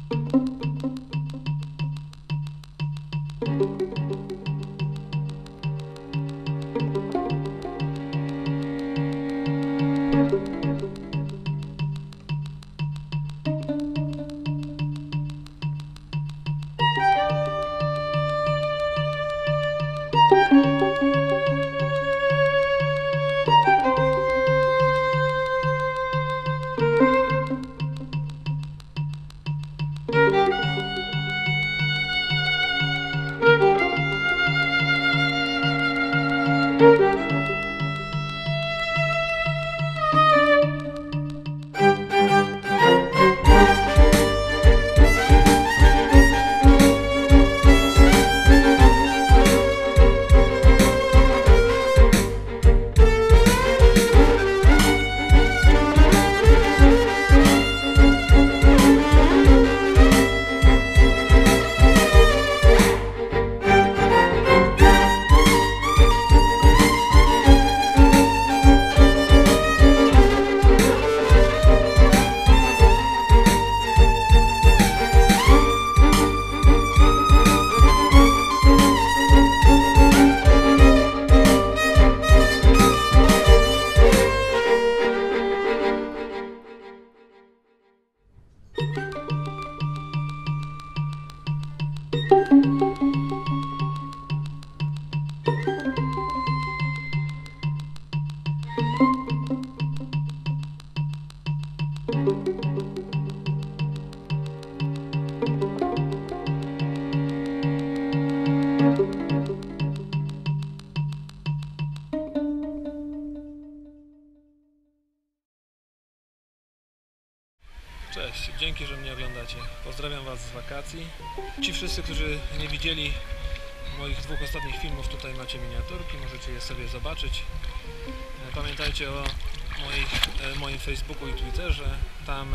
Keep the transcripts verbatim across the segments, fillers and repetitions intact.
Cześć, dzięki, że mnie oglądacie. Pozdrawiam Was z wakacji. Ci wszyscy, którzy nie widzieli moich dwóch ostatnich filmów, tutaj macie miniaturki, możecie je sobie zobaczyć. Pamiętajcie o moich, moim Facebooku i Twitterze. Tam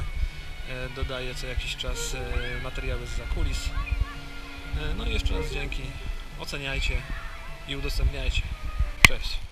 dodaję co jakiś czas materiały z zakulis. No i jeszcze raz dzięki. Oceniajcie i udostępniajcie. Cześć.